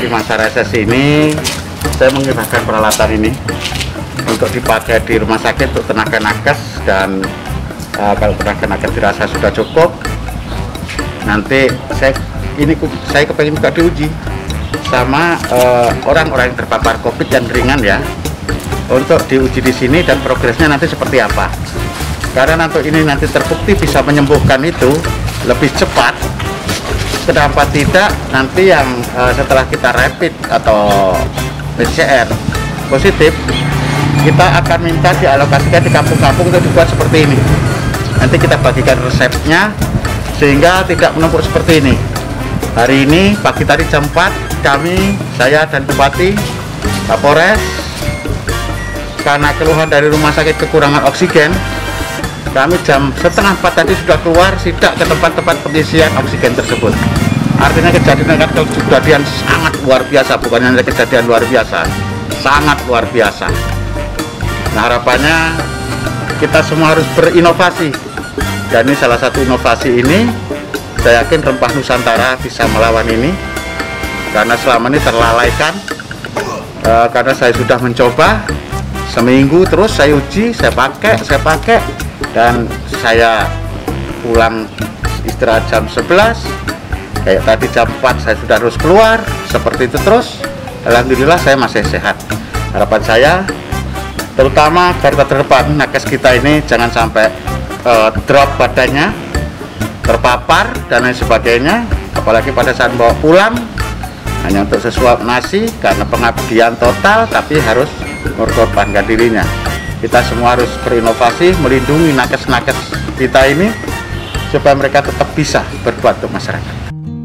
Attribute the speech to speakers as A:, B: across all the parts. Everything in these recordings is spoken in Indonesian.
A: di masa reses ini saya menggunakan peralatan ini untuk dipakai di rumah sakit untuk tenaga nakes, dan kalau tenaga nakes dirasa sudah cukup, nanti saya kepengen juga diuji sama orang-orang yang terpapar COVID yang ringan ya, untuk diuji di sini dan progresnya nanti seperti apa. Karena untuk ini nanti terbukti bisa menyembuhkan itu lebih cepat, kenapa tidak nanti yang setelah kita rapid atau PCR positif, kita akan minta dialokasikan di kampung-kampung untuk dibuat seperti ini. Nanti kita bagikan resepnya sehingga tidak menumpuk seperti ini. Hari ini pagi tadi jam 4 saya dan Bupati, Kapolres, karena keluhan dari rumah sakit kekurangan oksigen, kami jam setengah 4 tadi sudah keluar sidak ke tempat-tempat pengisian oksigen tersebut. Artinya kejadian sangat luar biasa, bukan hanya kejadian luar biasa, sangat luar biasa. Nah, harapannya kita semua harus berinovasi, dan ini salah satu inovasi ini. Saya yakin Rempah Nusantara bisa melawan ini, karena selama ini terlalaikan. Karena saya sudah mencoba seminggu terus, saya uji, saya pakai, dan saya pulang istirahat jam 11, kayak tadi jam 4 saya sudah harus keluar, seperti itu terus. Alhamdulillah saya masih sehat. Harapan saya, terutama garda terdepan nakes kita ini, jangan sampai drop badannya, terpapar dan lain sebagainya, apalagi pada saat bawa pulang hanya untuk sesuap nasi, karena pengabdian total, tapi harus mengorbankan dirinya. Kita semua harus berinovasi, melindungi nakes-nakes kita ini supaya mereka tetap bisa berbuat untuk masyarakat.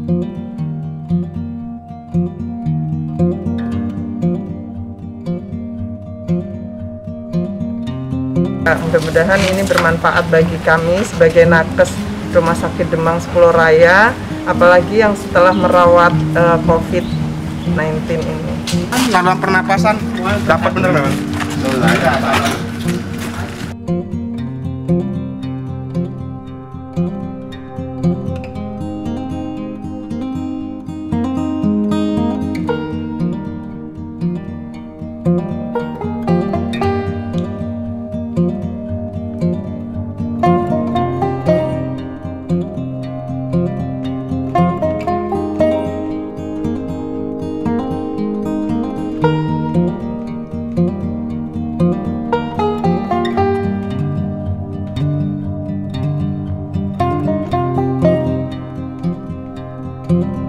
B: Mudah-mudahan ini bermanfaat bagi kami sebagai nakes Rumah Sakit Demang 10 Raya, apalagi yang setelah merawat COVID-19 ini.
C: Saluran pernapasan dapat bener memang.
D: Thank you.